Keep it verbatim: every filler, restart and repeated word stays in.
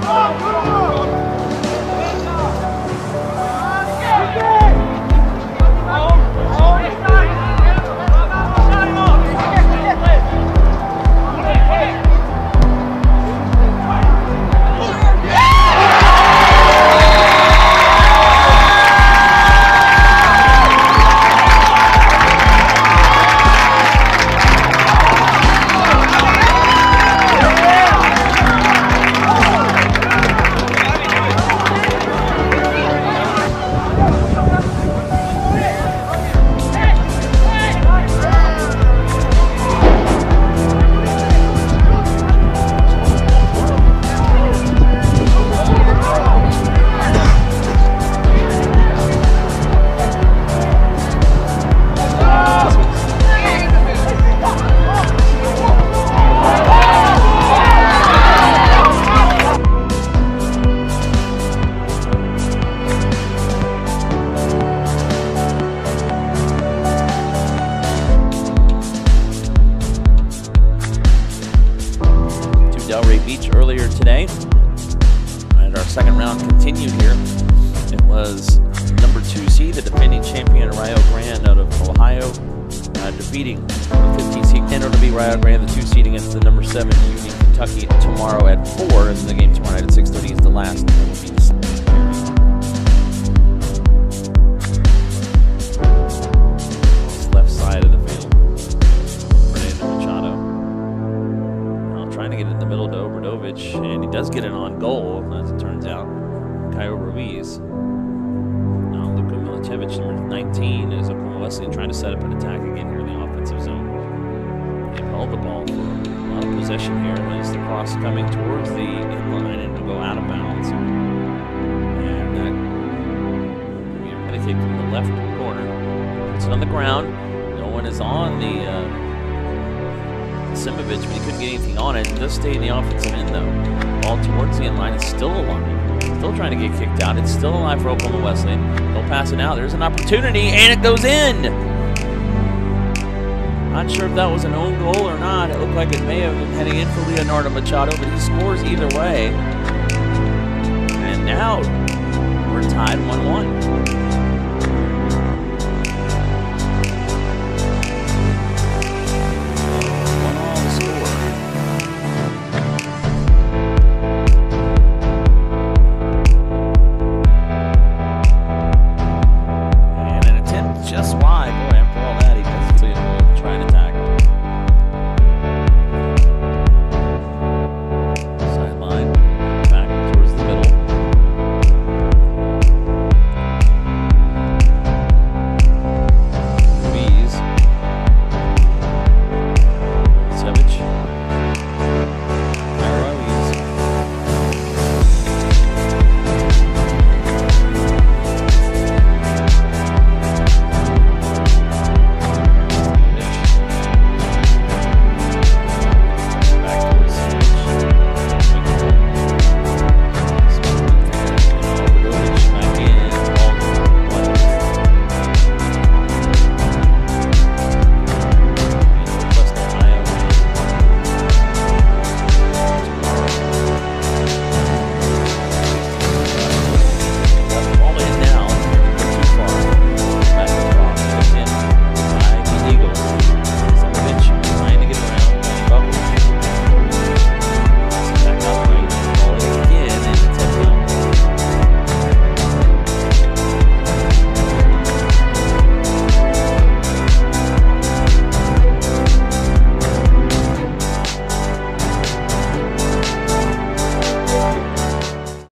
Delray Beach earlier today, and our second round continued here. It was number two seed, the defending champion Rio Grande out of Ohio, uh, defeating the fifteen seed Kendall to beat Rio Grande, the two seed against the number seven Union Kentucky tomorrow at four, and the game tomorrow night at six thirty is the last. Left side of the field. Fernando Machado. Trying to get it in the middle to Obradovich, and he does get it on goal, as it turns out. Caio Ruiz. Now Luka Milicevic, number nineteen, is Oklahoma Wesleyan trying to set up an attack again here in the offensive zone. They've held the ball for a lot of possession here as the cross coming towards the inline and will go out of bounds. And that will be a penalty kick from the left corner. Puts it on the ground. No one is on the uh, Simovic, but he couldn't get anything on it. It does stay in the offensive end, though. Ball towards the inline. It's still alive. Still trying to get kicked out. It's still alive for Oklahoma Wesleyan. They'll pass it out. There's an opportunity, and it goes in. Not sure if that was an own goal or not. It looked like it may have been heading in for Leonardo Machado, but he scores either way. And now we're tied one one.